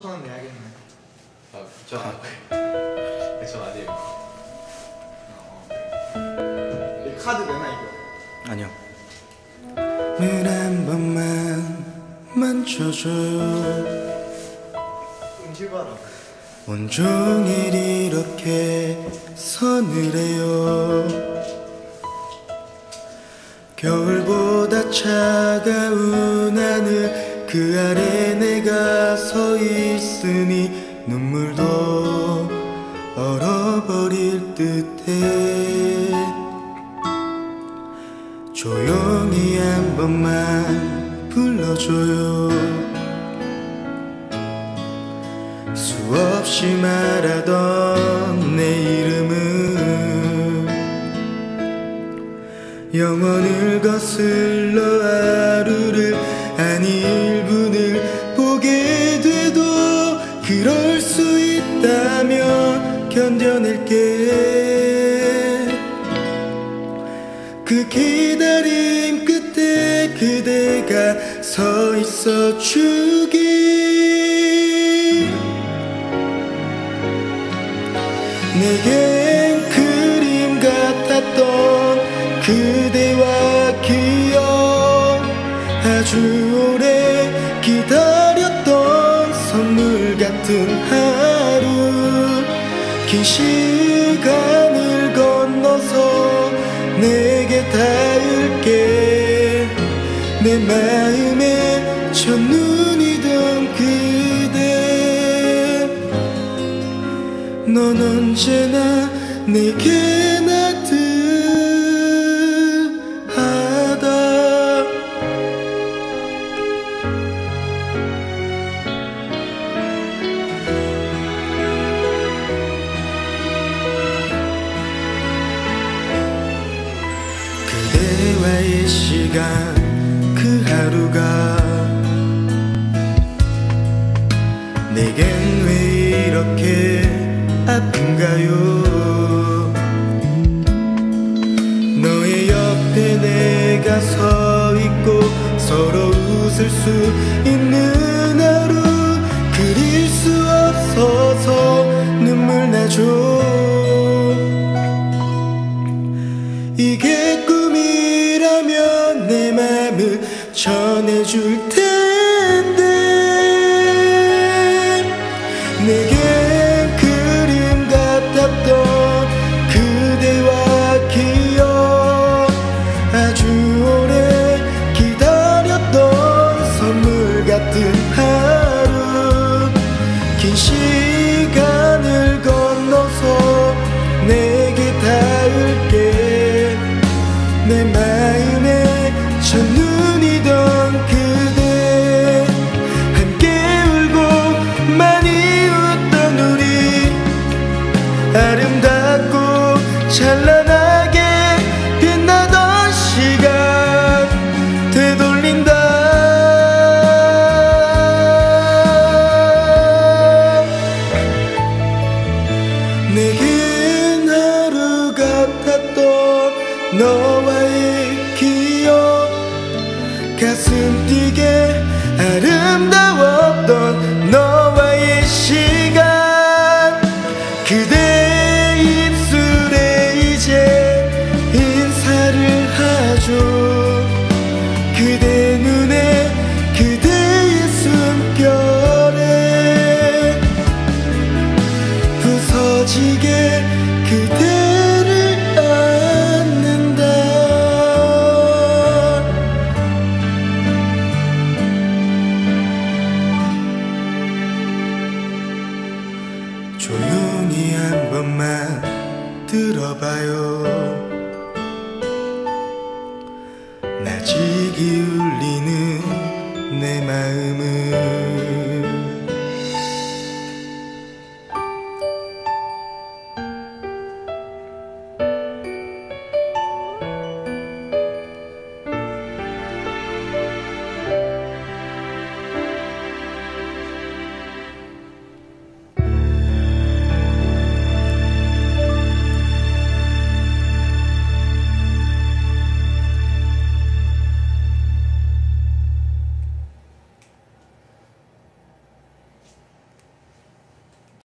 천 내야겠네. 아, 전 아니에요. 이 카드 내나 이거? 아니요. 물 한 번만 만져줘요. 음질 봐라. 온종일 이렇게 서늘해요. 겨울보다 차가운 하늘 그 아래 내가 서 있으니 눈물도 얼어버릴 듯해. 조용히 한 번만 불러줘요. 수없이 말하던 내 이름은 영원을 거슬러 하루를 아니 1분을 보게 돼도 그럴 수 있다면 견뎌낼게. 그 기다림 끝에 그대가 서 있어 주길. 내겐 그림 같았던 그대와 기억, 아주 오래 기다렸던 선물 같은 하루. 긴 시간을 건너서 내게 닿을게. 내 마음에 첫눈이던 그대, 넌 언제나 내게 나듯하다. 그대와의 시간 그 하루가 내겐 왜 이렇게 아픈가요? 너의 옆에 내가 서 있고 서로 웃을 수 있는 하루, 그릴 수 없어서 눈물 나죠. 이게 꿈이라면 내 맘을 전해줄 텐데. 내겐 그림 같았던 그대와 기억, 아주 오래 기다렸던 선물 같은 하루. 긴 시간을 건너서 내게 닿을게. 내 마음에 첫눈이던 그대, 함께 울고 많이 웃던 우리, 아름답고 찬란하게 빛나던 시간 되돌린다. 내겐 하루 같았던 너와의 기억, 가슴 뛰게 아름다웠던 너와의 시간. 그대 입술에 이제 인사를 하죠. 그대 눈에 그대의 숨결에 부서지게 그대를 안는다. 조용히 한 번만 들어봐요. 나직이 울리는 내 마음.